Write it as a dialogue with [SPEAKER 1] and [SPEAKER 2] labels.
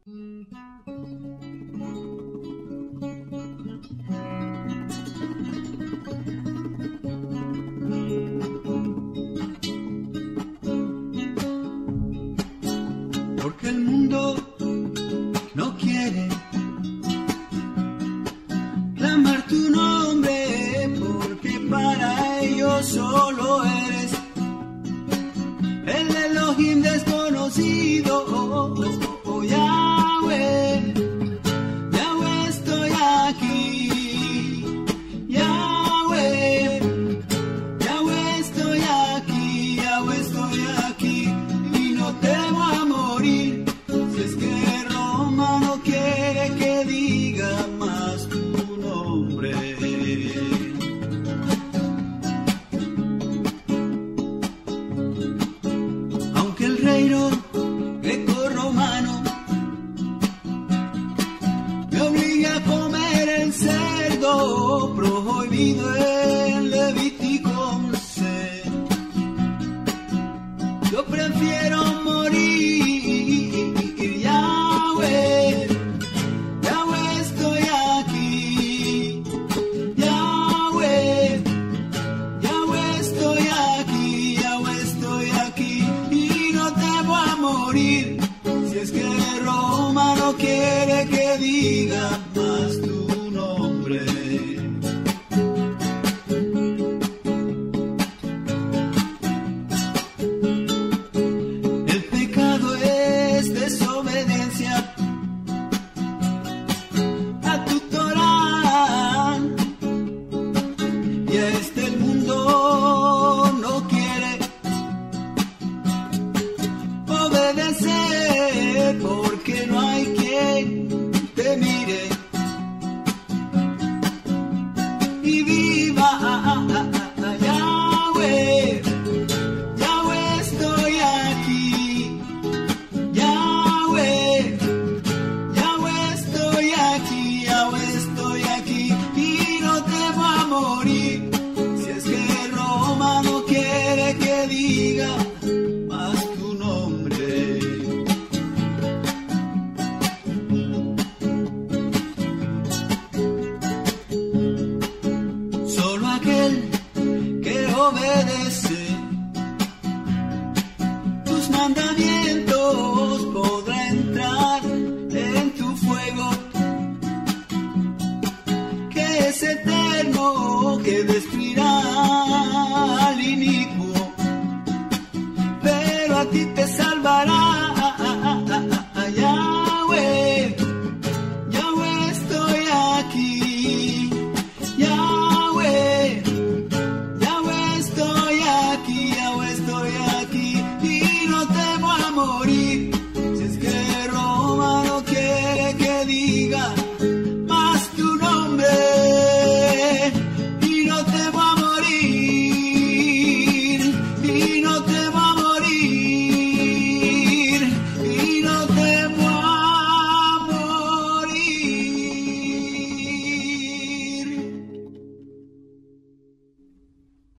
[SPEAKER 1] Porque el mundo no quiere clamar tu nombre, porque para ellos solo eres el Elohim desconocido. Oh, Yahweh, Yahweh, estoy aquí. Yahweh, Yahweh, estoy aquí. Yahweh, estoy aquí. Y no temo a morir, si es que Roma no quiere que diga más tu nombre. Aunque el reino greco-romano me obliga a comer el cerdo prohibido en Levítico 11, yo prefiero morir. Yahweh, Yahweh, estoy aquí. Yahweh, Yahweh, estoy aquí. Yahweh, estoy aquí. Y no temo a morir, si es que Roma no quiere que diga más tu nombre. El pecado es desobediencia a tu Torah, y a este el mundo no quiere obedecer, porque no hay quien te mire y viva. Yahweh, Yahweh, estoy aquí. Yahweh, Yahweh, estoy aquí. Yahweh, estoy aquí. Y no temo a morir, si es que Roma no quiere que diga más tu nombre. Solo aquel que obedece tus mandamientos podrá entrar en tu fuego, que es eterno, que